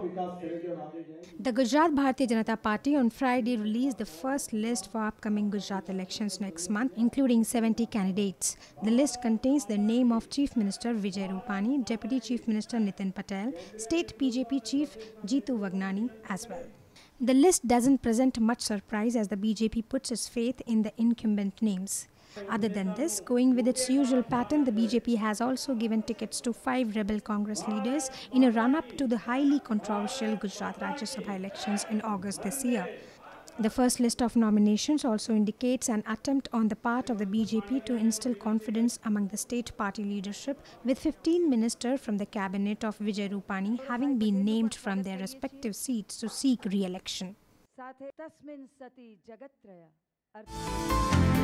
The Gujarat Bhartiya Janata Party on Friday released the first list for upcoming Gujarat elections next month, including 70 candidates. The list contains the name of Chief Minister Vijay Rupani, Deputy Chief Minister Nitin Patel, State BJP Chief Jitu Vaghani as well. The list doesn't present much surprise as the BJP puts its faith in the incumbent names. Other than this, going with its usual pattern, the BJP has also given tickets to 5 rebel Congress leaders in a run-up to the highly controversial Gujarat Rajya Sabha elections in August this year. The first list of nominations also indicates an attempt on the part of the BJP to instill confidence among the state party leadership, with 15 ministers from the cabinet of Vijay Rupani having been named from their respective seats to seek re-election.